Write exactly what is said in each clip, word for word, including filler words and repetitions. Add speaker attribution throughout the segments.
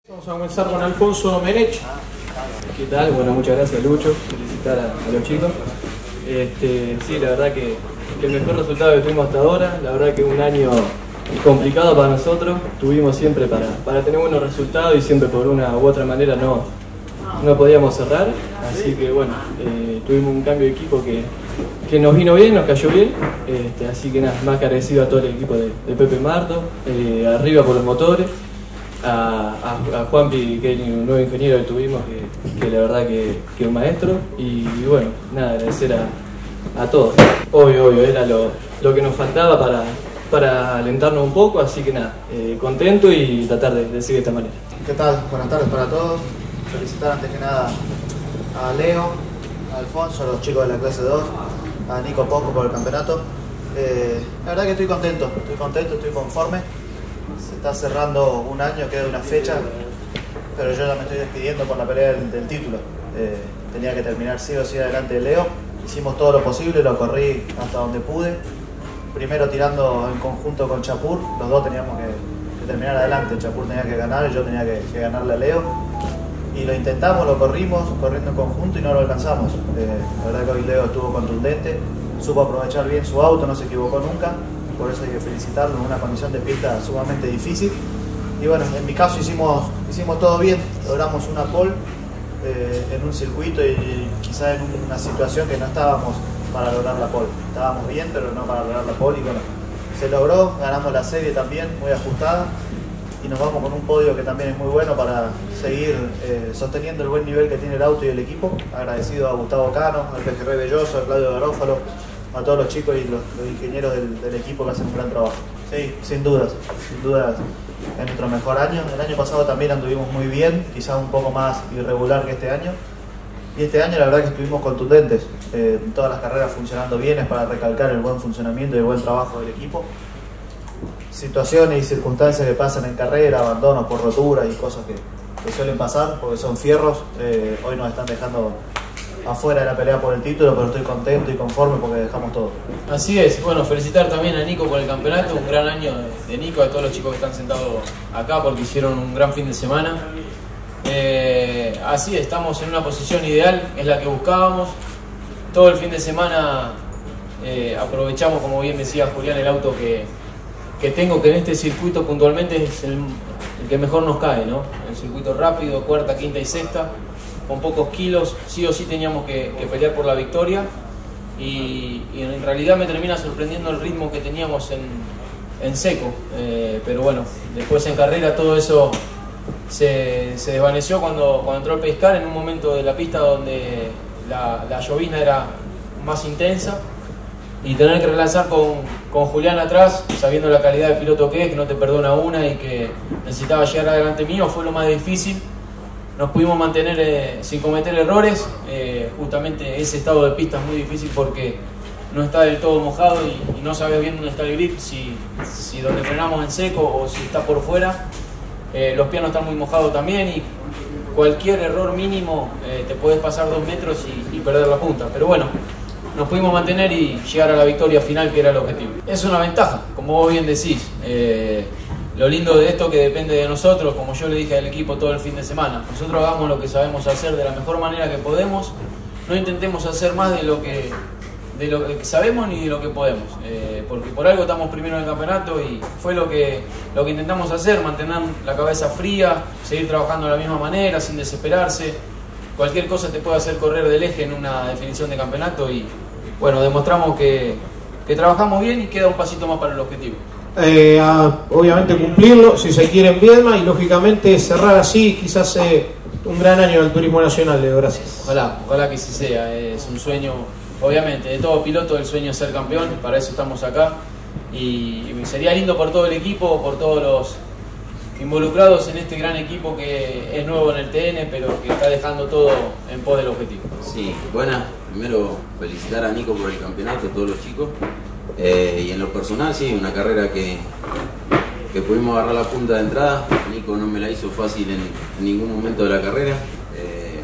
Speaker 1: Vamos a comenzar con Alfonso Menech. ¿Qué tal? Bueno, muchas gracias, Lucho. Felicitar a, a los chicos. Este, sí, la verdad que, que el mejor resultado que tuvimos hasta ahora. La verdad que un año complicado para nosotros. Tuvimos siempre para, para tener buenos resultados y siempre por una u otra manera no, no podíamos cerrar. Así que bueno, eh, tuvimos un cambio de equipo que, que nos vino bien, nos cayó bien. Este, así que nada, más agradecido a todo el equipo de, de Pepe Marto, eh, arriba por los motores. A, a, a Juanpi, que es un nuevo ingeniero que tuvimos, que, que la verdad que, que es un maestro, y, y bueno, nada, agradecer a, a todos. Obvio, obvio, era lo, lo que nos faltaba para, para alentarnos un poco, así que nada, eh, contento y tratar de, de seguir de esta manera.
Speaker 2: ¿Qué tal? Buenas tardes para todos. Felicitar antes que nada a Leo, a Alfonso, a los chicos de la clase dos, a Nico Poco por el campeonato. Eh, la verdad que estoy contento, estoy contento, estoy conforme. Se está cerrando un año, queda una fecha, pero yo ya me estoy despidiendo por la pelea del, del título. Eh, tenía que terminar sí o sí adelante de Leo. Hicimos todo lo posible, lo corrí hasta donde pude. Primero tirando en conjunto con Chapur, los dos teníamos que, que terminar adelante. Chapur tenía que ganar y yo tenía que, que ganarle a Leo. Y lo intentamos, lo corrimos, corriendo en conjunto y no lo alcanzamos. Eh, la verdad que hoy Leo estuvo contundente, supo aprovechar bien su auto, no se equivocó nunca. Por eso hay que felicitarlo en una condición de pista sumamente difícil. Y bueno, en mi caso hicimos, hicimos todo bien, logramos una pole eh, en un circuito y quizá en una situación que no estábamos para lograr la pole. Estábamos bien, pero no para lograr la pole y bueno, se logró, ganamos la serie también, muy ajustada y nos vamos con un podio que también es muy bueno para seguir eh, sosteniendo el buen nivel que tiene el auto y el equipo. Agradecido a Gustavo Cano, al P G R Belloso, a Claudio Garófalo, a todos los chicos y los, los ingenieros del, del equipo que hacen un gran trabajo. Sí, sin dudas, sin dudas es nuestro mejor año. El año pasado también anduvimos muy bien, quizás un poco más irregular que este año. Y este año la verdad que estuvimos contundentes, eh, todas las carreras funcionando bien, es para recalcar el buen funcionamiento y el buen trabajo del equipo. Situaciones y circunstancias que pasan en carrera, abandonos por roturas y cosas que, que suelen pasar, porque son fierros, eh, hoy nos están dejando afuera de la pelea por el título, pero estoy contento y conforme porque dejamos todo.
Speaker 3: Así es, bueno, felicitar también a Nico por el campeonato, un gran año de Nico, a todos los chicos que están sentados acá porque hicieron un gran fin de semana. Eh, así es, estamos en una posición ideal, es la que buscábamos. Todo el fin de semana eh, aprovechamos, como bien decía Julián, el auto que, que tengo, que en este circuito puntualmente es el, el que mejor nos cae, ¿no? El circuito rápido, cuarta, quinta y sexta, con pocos kilos, sí o sí teníamos que, que pelear por la victoria y, y en realidad me termina sorprendiendo el ritmo que teníamos en, en seco, eh, pero bueno, después en carrera todo eso se, se desvaneció cuando, cuando entró el pescar en un momento de la pista donde la, la llovizna era más intensa y tener que relanzar con, con Julián atrás, sabiendo la calidad de piloto que es, que no te perdona una y que necesitaba llegar adelante mío, fue lo más difícil. Nos pudimos mantener eh, sin cometer errores, eh, justamente ese estado de pista es muy difícil porque no está del todo mojado y, y no sabes bien dónde está el grip, si, si donde frenamos en seco o si está por fuera. Eh, los pianos están muy mojados también y cualquier error mínimo eh, te puedes pasar dos metros y, y perder la punta. Pero bueno, nos pudimos mantener y llegar a la victoria final, que era el objetivo. Es una ventaja, como vos bien decís. Eh, Lo lindo de esto es que depende de nosotros, como yo le dije al equipo todo el fin de semana. Nosotros hagamos lo que sabemos hacer de la mejor manera que podemos. No intentemos hacer más de lo que, de lo que sabemos ni de lo que podemos. Eh, porque por algo estamos primero en el campeonato y fue lo que, lo que intentamos hacer. Mantener la cabeza fría, seguir trabajando de la misma manera, sin desesperarse. Cualquier cosa te puede hacer correr del eje en una definición de campeonato. Y bueno, demostramos que, que trabajamos bien y queda un pasito más para el objetivo.
Speaker 1: Eh, a, obviamente cumplirlo si se quiere en Viedma y lógicamente cerrar así quizás eh, un gran año del turismo nacional. Leo, gracias.
Speaker 3: Ojalá, ojalá que sí sea, es un sueño, obviamente, de todo piloto el sueño es ser campeón, para eso estamos acá y, y sería lindo por todo el equipo, por todos los involucrados en este gran equipo que es nuevo en el T N pero que está dejando todo en pos del objetivo.
Speaker 4: Sí, buenas, primero felicitar a Nico por el campeonato, a todos los chicos. Eh, y en lo personal, sí, una carrera que, que pudimos agarrar la punta de entrada. Nico no me la hizo fácil en, en ningún momento de la carrera. Eh,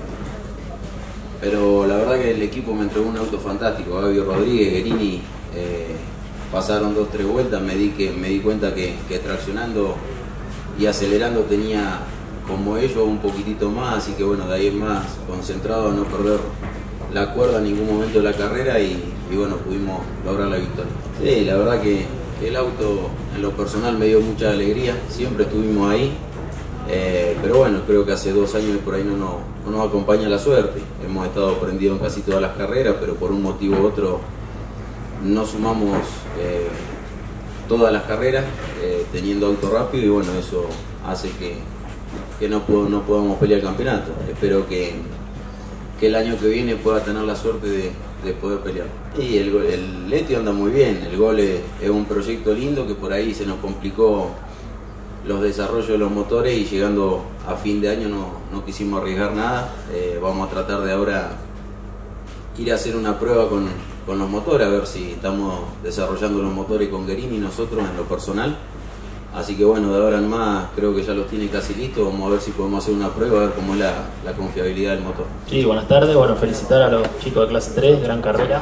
Speaker 4: pero la verdad que el equipo me entregó un auto fantástico. Gabio Rodríguez, Guerini, eh, pasaron dos, tres vueltas. Me di, que, me di cuenta que, que traccionando y acelerando tenía como ellos un poquitito más, así que bueno, de ahí en más concentrado a no perder la cuerda en ningún momento de la carrera y, y bueno, pudimos lograr la victoria. Sí, la verdad que, que el auto en lo personal me dio mucha alegría, siempre estuvimos ahí, eh, pero bueno, creo que hace dos años por ahí no nos, no nos acompaña la suerte. Hemos estado prendidos en casi todas las carreras, pero por un motivo u otro no sumamos eh, todas las carreras eh, teniendo auto rápido y bueno, eso hace que, que no, puedo, no podamos pelear el campeonato. Espero que, que el año que viene pueda tener la suerte de, de poder pelear. Y el, el Leti anda muy bien, el gol es, es un proyecto lindo que por ahí se nos complicó los desarrollos de los motores y llegando a fin de año no, no quisimos arriesgar nada. Eh, vamos a tratar de ahora ir a hacer una prueba con, con los motores, a ver si estamos desarrollando los motores con Guerini y nosotros en lo personal. Así que bueno, de ahora en más creo que ya los tiene casi listos, vamos a ver si podemos hacer una prueba, a ver cómo es la, la confiabilidad del motor.
Speaker 5: Sí, buenas tardes, bueno, felicitar a los chicos de clase tres, gran carrera.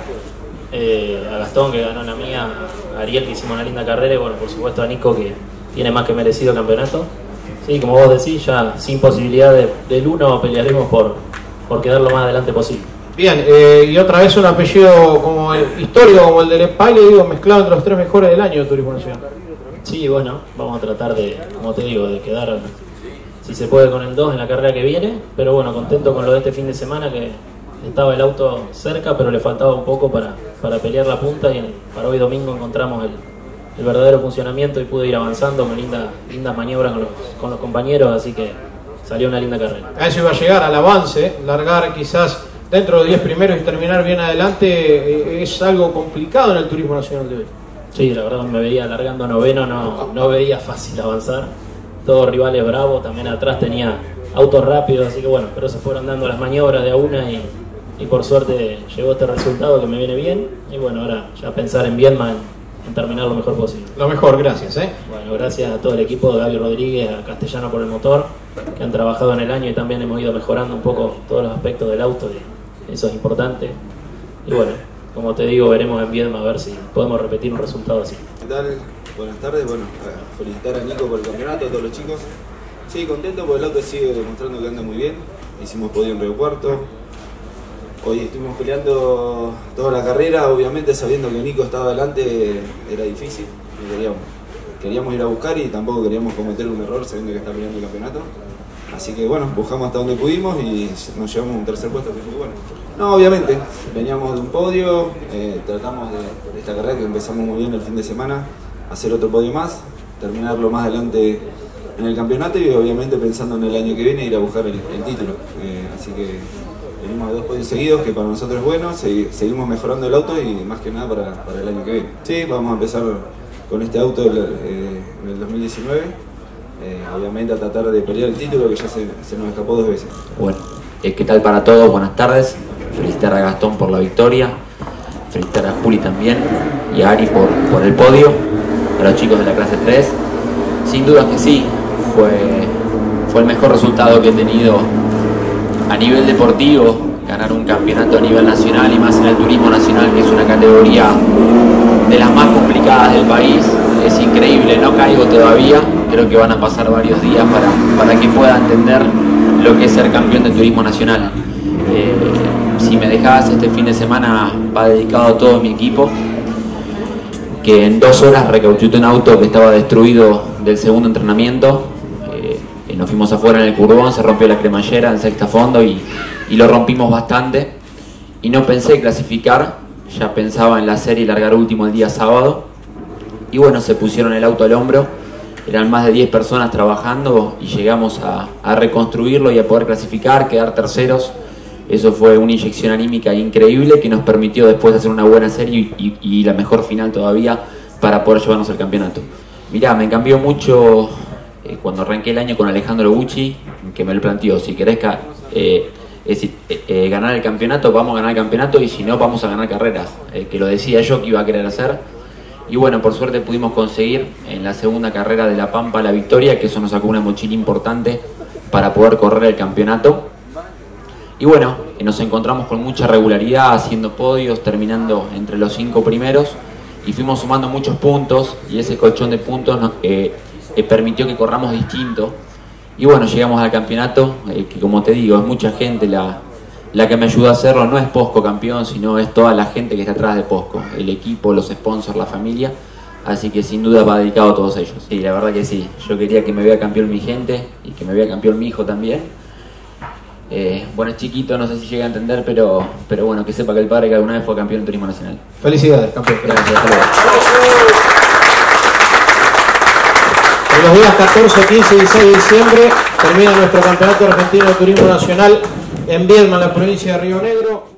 Speaker 5: Eh, a Gastón que ganó la mía, a Ariel que hicimos una linda carrera y bueno, por supuesto a Nico que tiene más que merecido el campeonato. Sí, como vos decís, ya sin posibilidad de, del uno pelearemos por, por quedar lo más adelante posible.
Speaker 6: Bien, eh, y otra vez un apellido como el histórico como el de Lepay, le digo, mezclado entre los tres mejores del año de Turismo Nacional.
Speaker 5: Sí, bueno, vamos a tratar de, como te digo, de quedar, si se puede, con el dos en la carrera que viene, pero bueno, contento con lo de este fin de semana, que estaba el auto cerca, pero le faltaba un poco para, para pelear la punta, y en, para hoy domingo encontramos el, el verdadero funcionamiento y pude ir avanzando con linda, lindas maniobras con los, con los compañeros, así que salió una linda carrera.
Speaker 6: A eso iba a llegar, al avance, largar quizás dentro de los diez primeros y terminar bien adelante, es algo complicado en el Turismo Nacional de hoy.
Speaker 5: Sí, la verdad me veía largando noveno, no, no veía fácil avanzar. Todos rivales bravos, también atrás tenía autos rápidos, así que bueno, pero se fueron dando las maniobras de a una y, y por suerte llegó este resultado que me viene bien. Y bueno, ahora ya pensar en Viedma, en, en terminar lo mejor posible.
Speaker 6: Lo mejor, gracias. ¿eh?
Speaker 5: Bueno, gracias a todo el equipo de Gaby Rodríguez, a Castellano por el motor, que han trabajado en el año y también hemos ido mejorando un poco todos los aspectos del auto y eso es importante. Y bueno, como te digo, veremos en Viedma a ver si podemos repetir un resultado así.
Speaker 7: ¿Qué tal? Buenas tardes. Bueno, felicitar a Nico por el campeonato, a todos los chicos. Sí, contento porque el auto sigue demostrando que anda muy bien. Hicimos podio en Río Cuarto. Hoy estuvimos peleando toda la carrera, obviamente sabiendo que Nico estaba adelante era difícil. No queríamos, queríamos ir a buscar y tampoco queríamos cometer un error sabiendo que está peleando el campeonato. Así que bueno, buscamos hasta donde pudimos y nos llevamos un tercer puesto, que fue bueno. No, obviamente, veníamos de un podio, eh, tratamos de, de esta carrera que empezamos muy bien el fin de semana, hacer otro podio más, terminarlo más adelante en el campeonato y obviamente pensando en el año que viene ir a buscar el, el título. Eh, así que venimos de dos podios seguidos, que para nosotros es bueno, segui seguimos mejorando el auto y más que nada para, para el año que viene. Sí, vamos a empezar con este auto eh, en el dos mil diecinueve. Eh, obviamente a tratar de pelear el título que ya se, se nos escapó dos veces.
Speaker 8: Bueno, eh, ¿qué tal para todos? Buenas tardes. Felicitar a Gastón por la victoria, felicitar a Juli también y a Ari por, por el podio, a los chicos de la clase tres. Sin duda que sí, fue, fue el mejor resultado que he tenido a nivel deportivo, ganar un campeonato a nivel nacional y más en el turismo nacional, que es una categoría de las más complicadas del país. Es increíble, no caigo todavía, creo que van a pasar varios días para, para que pueda entender lo que es ser campeón de turismo nacional. Eh, si me dejabas, este fin de semana va dedicado a todo mi equipo, que en dos horas recauchuté un auto que estaba destruido del segundo entrenamiento. Eh, y nos fuimos afuera en el curbón, se rompió la cremallera en sexta fondo y, y lo rompimos bastante. Y no pensé clasificar, ya pensaba en la serie y largar último el día sábado. Y bueno, se pusieron el auto al hombro, eran más de diez personas trabajando y llegamos a, a reconstruirlo y a poder clasificar, quedar terceros. Eso fue una inyección anímica increíble que nos permitió después hacer una buena serie y, y, y la mejor final todavía para poder llevarnos al campeonato. Mirá, me cambió mucho eh, cuando arranqué el año con Alejandro Bucci, que me lo planteó, si querés eh, es decir, eh, eh, ganar el campeonato, vamos a ganar el campeonato y si no, vamos a ganar carreras, eh, que lo decía yo que iba a querer hacer. Y bueno, por suerte pudimos conseguir en la segunda carrera de La Pampa la victoria, que eso nos sacó una mochila importante para poder correr el campeonato. Y bueno, nos encontramos con mucha regularidad, haciendo podios, terminando entre los cinco primeros y fuimos sumando muchos puntos y ese colchón de puntos nos eh, eh, permitió que corramos distinto y bueno, llegamos al campeonato, eh, que como te digo, es mucha gente la, la que me ayudó a hacerlo. No es Posco campeón, sino es toda la gente que está atrás de Posco, el equipo, los sponsors, la familia. Así que sin duda va dedicado a todos ellos. Y la verdad que sí, yo quería que me vea campeón mi gente y que me vea campeón mi hijo también. Eh, bueno, es chiquito, no sé si llega a entender, pero, pero bueno, que sepa que el padre que alguna vez fue campeón en turismo nacional.
Speaker 6: Felicidades, campeón.
Speaker 8: Gracias, hasta luego.
Speaker 6: En los días catorce, quince y dieciséis de diciembre termina nuestro campeonato argentino de turismo nacional en Viedma, en la provincia de Río Negro.